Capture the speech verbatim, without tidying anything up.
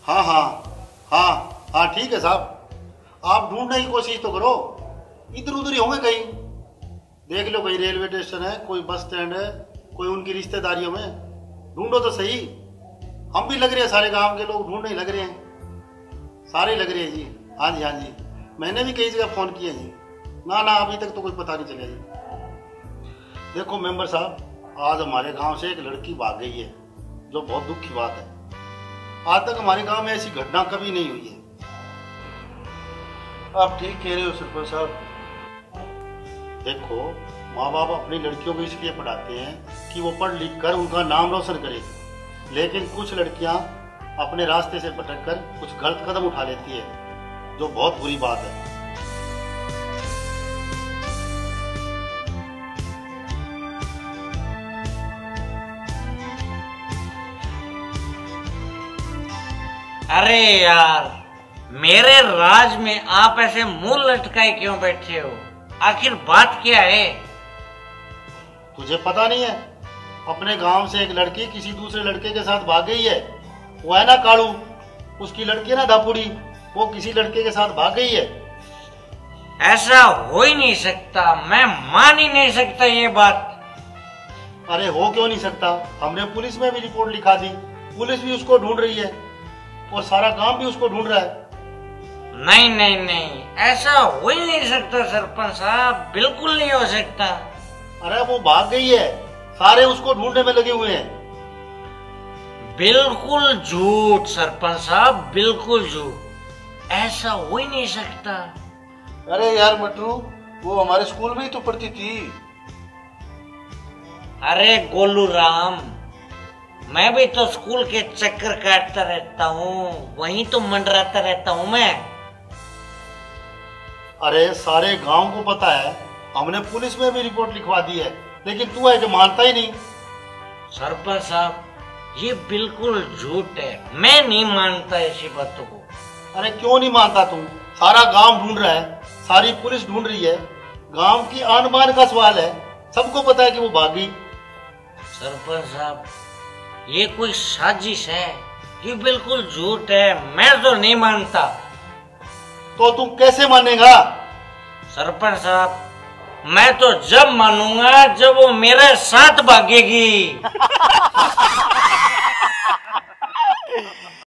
हाँ हाँ हाँ हाँ ठीक है साहब, आप ढूंढने की कोशिश तो करो, इधर उधर ही होंगे कहीं। देख लो कहीं रेलवे स्टेशन है, कोई बस स्टैंड है, कोई उनकी रिश्तेदारियों में, ढूंढो तो सही। हम भी लग रहे हैं, सारे गांव के लोग ढूंढने लग रहे हैं, सारे लग रहे हैं जी। हाँ जी हाँ जी, मैंने भी कई जगह फोन किया जी, ना ना अभी तक तो कुछ पता नहीं चला जी। देखो मेंबर साहब, आज हमारे गांव से एक लड़की भाग गई है, जो बहुत दुख की बात है। आज तक हमारे गांव में ऐसी घटना कभी नहीं हुई है। आप ठीक कह रहे हो सरपंच साहब। देखो, माँ बाप अपनी लड़कियों को इसलिए पढ़ाते हैं कि वो पढ़ लिख कर उनका नाम रोशन करे, लेकिन कुछ लड़कियां अपने रास्ते से भटक कर कुछ गलत कदम उठा लेती है, जो बहुत बुरी बात है। अरे यार, मेरे राज में आप ऐसे मुंह लटकाए क्यों बैठे हो? आखिर बात क्या है? तुझे पता नहीं है? अपने गांव से एक लड़की किसी दूसरे लड़के के साथ भाग गई है। वो है ना कालू, उसकी लड़की है ना धापुड़ी, वो किसी लड़के के साथ भाग गई है। ऐसा हो ही नहीं सकता, मैं मान ही नहीं सकता ये बात। अरे हो क्यों नहीं सकता? हमने पुलिस में भी रिपोर्ट लिखा दी, पुलिस भी उसको ढूंढ रही है और सारा गांव भी उसको ढूंढ रहा है। नहीं नहीं नहीं, ऐसा हो ही नहीं सकता सरपंच साहब, बिल्कुल नहीं हो सकता। अरे वो भाग गई है, सारे उसको ढूंढने में लगे हुए हैं। बिल्कुल झूठ सरपंच साहब, बिल्कुल झूठ, ऐसा हो ही नहीं सकता। अरे यार मटरू, वो हमारे स्कूल में ही तो पढ़ती थी। अरे गोलू राम, मैं भी तो स्कूल के चक्कर काटता रहता हूँ, वहीं तो मंडराता रहता हूँ मैं। अरे सारे गांव को पता है, हमने पुलिस में भी रिपोर्ट लिखवा दी है, लेकिन तू है जो मानता ही नहीं। सरपंच साहब, ये बिल्कुल झूठ है, मैं नहीं मानता ऐसी बातों को। अरे क्यों नहीं मानता तू? सारा गांव ढूंढ रहा है, सारी पुलिस ढूंढ रही है, गांव की आन बान का सवाल है, सबको पता है कि वो भागी। सरपंच साहब, ये कोई साजिश है, ये बिल्कुल झूठ है, मैं तो नहीं मानता। तो तुम कैसे मानेगा? सरपंच साहब, मैं तो जब मानूंगा जब वो मेरे साथ भागेगी।